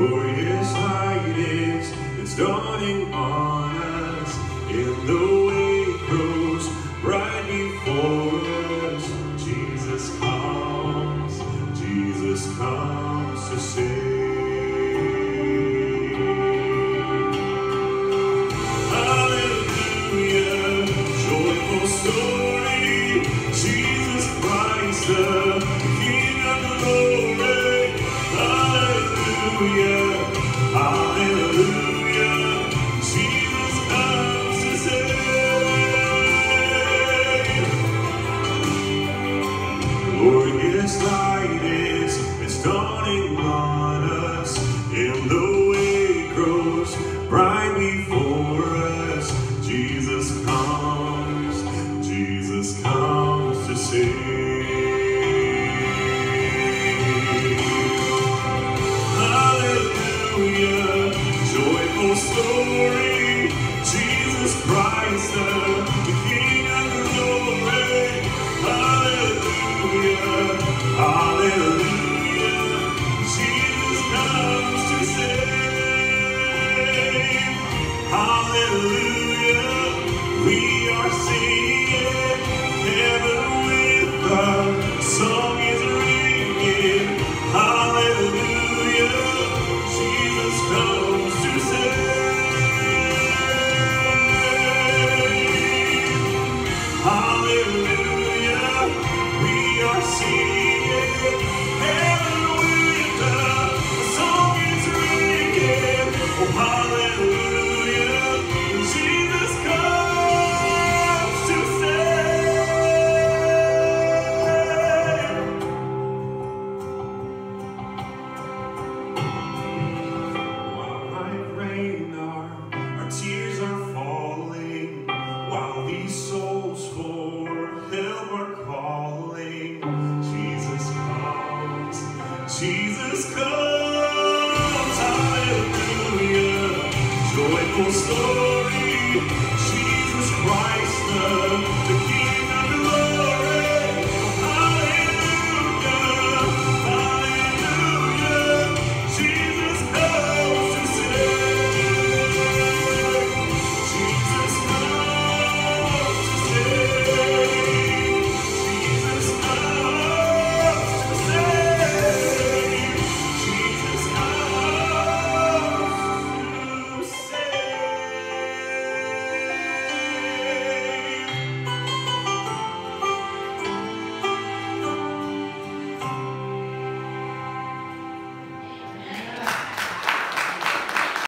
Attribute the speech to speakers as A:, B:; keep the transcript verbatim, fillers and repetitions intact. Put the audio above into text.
A: Glorious light is, it's dawning on us, and the way grows bright before us. Jesus comes, Jesus comes to save. Hallelujah, joyful story, Jesus Christ, the King of glory. Hallelujah, hallelujah, Jesus comes to save. Glorious light is, it's dawning on us, and the way grows bright before us. Jesus comes, Jesus comes to save. Hallelujah, joyful story, Jesus Christ, the King of glory. Hallelujah, hallelujah, Jesus comes to save. Hallelujah, we are singing, heaven with the song is ringing. Hallelujah, Jesus comes to save. Hallelujah, we are singing, heaven with the song is ringing. Oh, hallelujah, Jesus comes to save. While night rain, our, our tears are falling, while these souls for help are calling, Jesus comes, Jesus comes. Hallelujah, joyful story,